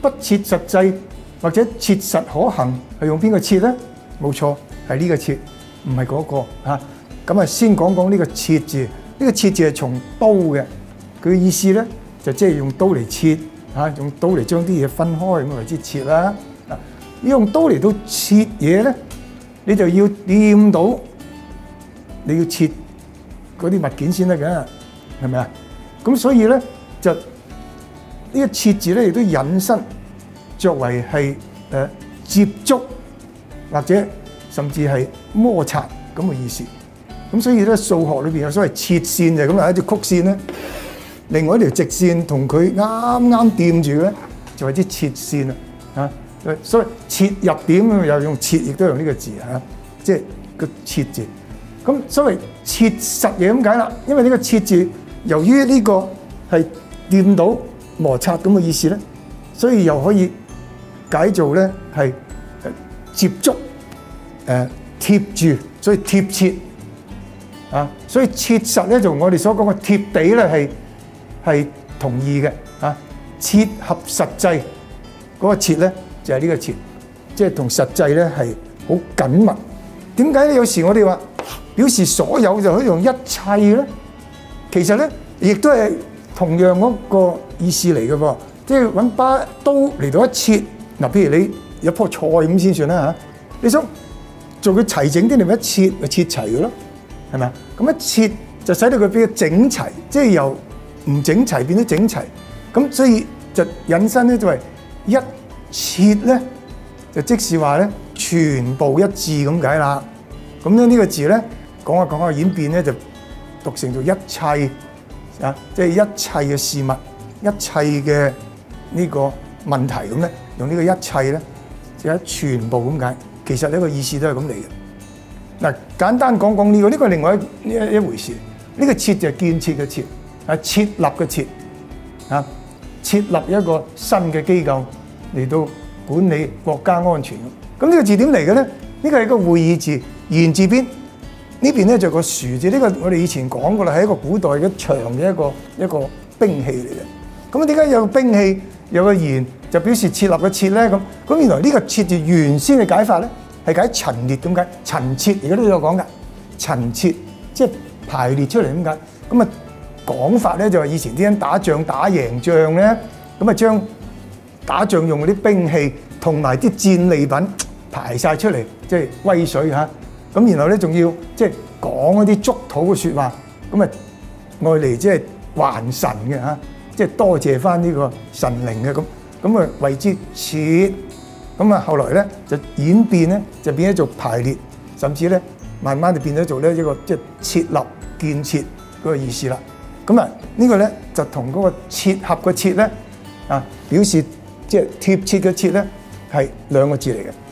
不切實際或者切實可行係用邊個切咧？冇錯，係呢個切，唔係嗰個嚇。咁啊，先講講呢個切字。呢個切字係從刀嘅，佢嘅意思咧就即係用刀嚟切嚇，用刀嚟將啲嘢分開咁為之切啦。啊，要用刀嚟到切嘢咧，你就要掂到，你要切嗰啲物件先得嘅，係咪啊？咁所以咧就呢個切字咧亦都引申作為係接觸或者甚至係摩擦咁嘅意思。咁所以咧數學裏邊有所謂切線就係咁啊，一條曲線咧，另外一條直線同佢啱啱掂住咧就係啲切線啦嚇。所以切入點又用切，亦都用呢個字嚇，即係個切字。咁所謂切實嘢咁解啦，因為呢個切字由於呢個係掂到摩擦咁嘅意思咧，所以又可以解做咧係接觸貼住，所以貼切啊。所以切實咧，就我哋所講嘅貼地咧係同意嘅啊。切合實際嗰個切咧就係呢個切，即係同實際咧係好緊密。點解咧？有時我哋話表示所有就可以用一切咧，其實咧亦都係同樣嗰個意思嚟嘅噃，即係揾把刀嚟到一切嗱。譬如你有棵菜咁先算啦嚇，你想做佢齊整啲，你咪一切就切齊嘅咯，係咪啊？咁一切就使到佢比較整齊，即係由唔整齊變咗整齊。咁所以就引申咧就係一切咧，就即是話咧全部一致咁解啦。咁咧呢個字咧講下講下演變咧就讀成做一切啊，即係一切嘅事物、一切嘅呢個問題咁咧，用呢個一切咧就係全部咁解。其實呢個意思都係咁嚟嘅。嗱，簡單講講呢個，呢個另外一回事。呢個設就係建設嘅設，係設立嘅設啊，設立一個新嘅機構嚟到管理國家安全。咁呢個字點嚟嘅咧？呢個係個會意字，言字邊呢邊咧就個殊字。呢個我哋以前講過啦，係一個古代嘅長嘅一個兵器嚟嘅。咁點解有兵器有個言就表示設立嘅設咧？咁原來呢個設字原先嘅解法咧係解陳列咁解，陳設而家都有講㗎，陳設即係排列出嚟咁解。咁啊講法咧就係以前啲人打仗打贏仗咧，咁啊將打仗用嗰啲兵器同埋啲戰利品排晒出嚟，即係威水嚇。咁然後咧仲要即係講一啲祝禱嘅説話，咁啊愛嚟即係還神嘅嚇，即係多謝翻呢個神靈嘅咁啊為之設。咁啊後來咧就演變咧就變咗做排列，甚至咧慢慢就變咗做咧一個即係設立建設嗰個意思啦。咁啊呢個咧就同嗰個切合嘅切咧啊表示即係貼切嘅切咧係兩個字嚟嘅。